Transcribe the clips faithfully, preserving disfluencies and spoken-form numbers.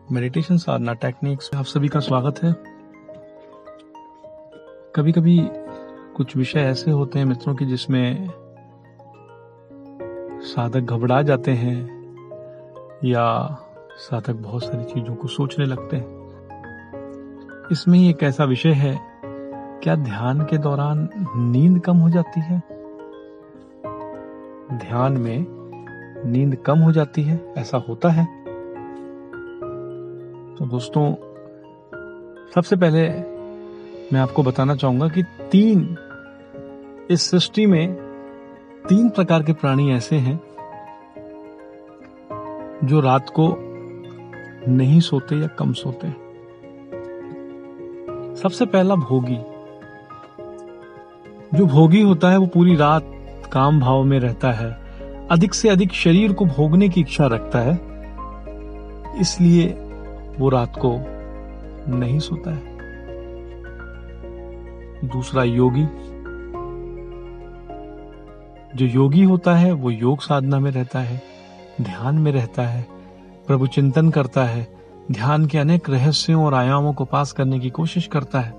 Meditation साधना techniques में आप सभी का स्वागत है। कभी कभी कुछ विषय ऐसे होते हैं मित्रों की जिसमें साधक घबरा जाते हैं या साधक बहुत सारी चीजों को सोचने लगते हैं। इसमें ही एक ऐसा विषय है, क्या ध्यान के दौरान नींद कम हो जाती है? ध्यान में नींद कम हो जाती है, ऐसा होता है? तो दोस्तों, सबसे पहले मैं आपको बताना चाहूंगा कि तीन इस सृष्टि में तीन प्रकार के प्राणी ऐसे हैं जो रात को नहीं सोते या कम सोते। सबसे पहला भोगी। जो भोगी होता है वो पूरी रात काम भाव में रहता है, अधिक से अधिक शरीर को भोगने की इच्छा रखता है, इसलिए वो रात को नहीं सोता है। दूसरा योगी। जो योगी होता है वो योग साधना में रहता है, ध्यान में रहता है, प्रभु चिंतन करता है, ध्यान के अनेक रहस्यों और आयामों को पास करने की कोशिश करता है।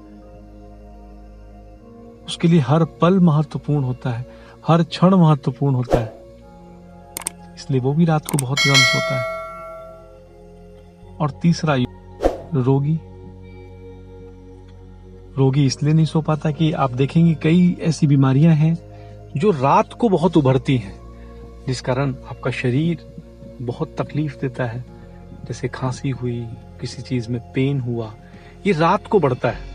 उसके लिए हर पल महत्वपूर्ण होता है, हर क्षण महत्वपूर्ण होता है, इसलिए वो भी रात को बहुत कम सोता है। और तीसरा रोगी। रोगी इसलिए नहीं सो पाता कि आप देखेंगे कई ऐसी बीमारियां हैं जो रात को बहुत उभरती हैं, जिस कारण आपका शरीर बहुत तकलीफ देता है। जैसे खांसी हुई, किसी चीज में पेन हुआ, ये रात को बढ़ता है,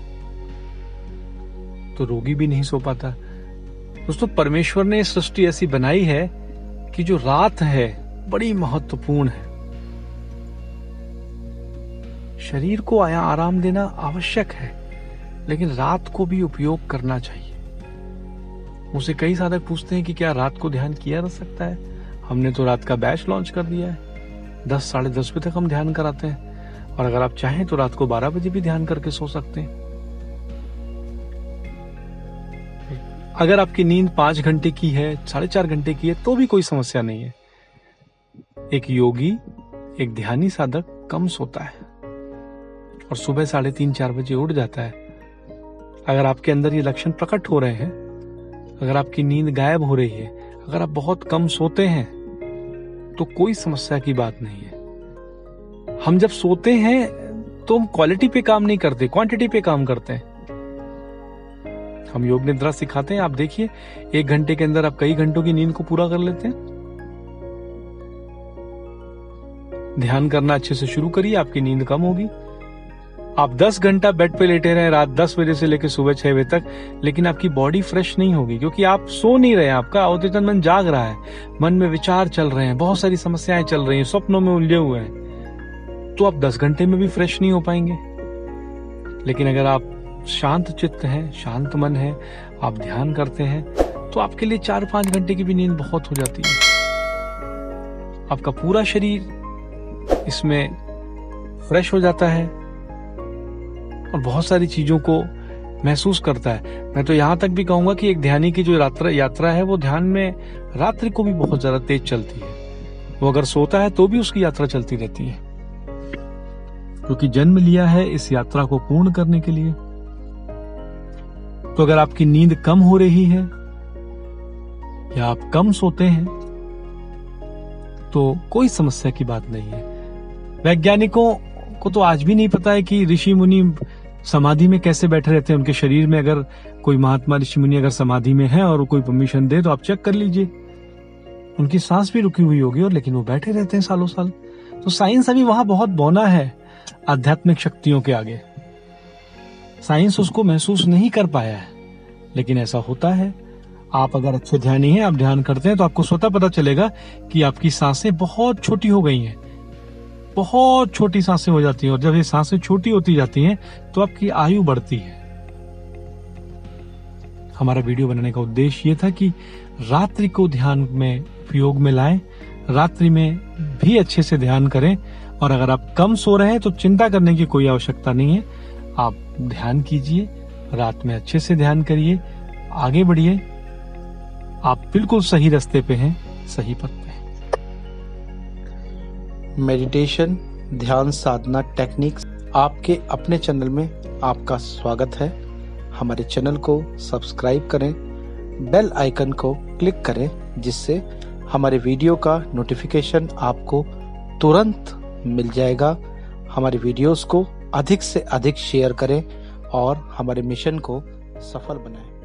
तो रोगी भी नहीं सो पाता। दोस्तों, परमेश्वर ने सृष्टि ऐसी बनाई है कि जो रात है बड़ी महत्वपूर्ण है। शरीर को आया आराम देना आवश्यक है, लेकिन रात को भी उपयोग करना चाहिए। मुझसे कई साधक पूछते हैं कि क्या रात को ध्यान किया जा सकता है? हमने तो रात का बैच लॉन्च कर दिया है, दस साढ़े दस बजे तक हम ध्यान कराते हैं, और अगर आप चाहें तो रात को बारह बजे भी ध्यान करके सो सकते हैं। अगर आपकी नींद पांच घंटे की है, साढ़े चार घंटे की है, तो भी कोई समस्या नहीं है। एक योगी, एक ध्यानी साधक कम सोता है और सुबह साढ़े तीन चार बजे उठ जाता है। अगर आपके अंदर ये लक्षण प्रकट हो रहे हैं, अगर आपकी नींद गायब हो रही है, अगर आप बहुत कम सोते हैं, तो कोई समस्या की बात नहीं है। हम जब सोते हैं तो हम क्वालिटी पे काम नहीं करते, क्वांटिटी पे काम करते हैं। हम योग निद्रा सिखाते हैं, आप देखिए एक घंटे के अंदर आप कई घंटों की नींद को पूरा कर लेते हैं। ध्यान करना अच्छे से शुरू करिए, आपकी नींद कम होगी। आप दस घंटा बेड पे लेटे रहे रात दस बजे से लेकर सुबह छह बजे तक, लेकिन आपकी बॉडी फ्रेश नहीं होगी, क्योंकि आप सो नहीं रहे हैं। आपका अवचेतन मन जाग रहा है, मन में विचार चल रहे हैं, बहुत सारी समस्याएं चल रही हैं, स्वप्नों में उलझे हुए हैं, तो आप दस घंटे में भी फ्रेश नहीं हो पाएंगे। लेकिन अगर आप शांत चित्त हैं, शांत मन है, आप ध्यान करते हैं, तो आपके लिए चार पांच घंटे की भी नींद बहुत हो जाती है। आपका पूरा शरीर इसमें फ्रेश हो जाता है और बहुत सारी चीजों को महसूस करता है। मैं तो यहां तक भी कहूंगा कि एक ध्यानी की जो यात्रा यात्रा है वो ध्यान में रात्रि को भी बहुत ज्यादा तेज चलती है। वो अगर सोता है तो भी उसकी यात्रा चलती रहती है, क्योंकि जन्म लिया है इस यात्रा को पूर्ण करने के लिए। तो अगर आपकी नींद कम हो रही है या आप कम सोते हैं, तो कोई समस्या की बात नहीं है। वैज्ञानिकों को तो आज भी नहीं पता है कि ऋषि मुनि समाधि में कैसे बैठे रहते हैं। उनके शरीर में अगर कोई महात्मा ऋषि मुनि अगर समाधि में है और कोई परमिशन दे तो आप चेक कर लीजिए, उनकी सांस भी रुकी हुई होगी, और लेकिन वो बैठे रहते हैं सालों साल। तो साइंस अभी वहां बहुत बौना है आध्यात्मिक शक्तियों के आगे। साइंस उसको महसूस नहीं कर पाया है, लेकिन ऐसा होता है। आप अगर अच्छे ध्यानी हैं, आप ध्यान करते हैं, तो आपको स्वतः पता चलेगा कि आपकी सांसें बहुत छोटी हो गई हैं, बहुत छोटी सांसें हो जाती हैं। और जब ये सांसें छोटी होती जाती हैं तो आपकी आयु बढ़ती है। हमारा वीडियो बनाने का उद्देश्य ये था कि रात्रि को ध्यान में उपयोग में लाएं, रात्रि में भी अच्छे से ध्यान करें। और अगर आप कम सो रहे हैं तो चिंता करने की कोई आवश्यकता नहीं है। आप ध्यान कीजिए, रात में अच्छे से ध्यान करिए, आगे बढ़िए। आप बिल्कुल सही रास्ते पे हैं, सही पथ पे हैं। मेडिटेशन ध्यान साधना टेक्निक्स आपके अपने चैनल में आपका स्वागत है। हमारे चैनल को सब्सक्राइब करें, बेल आइकन को क्लिक करें, जिससे हमारे वीडियो का नोटिफिकेशन आपको तुरंत मिल जाएगा। हमारे वीडियोस को अधिक से अधिक शेयर करें और हमारे मिशन को सफल बनाएं।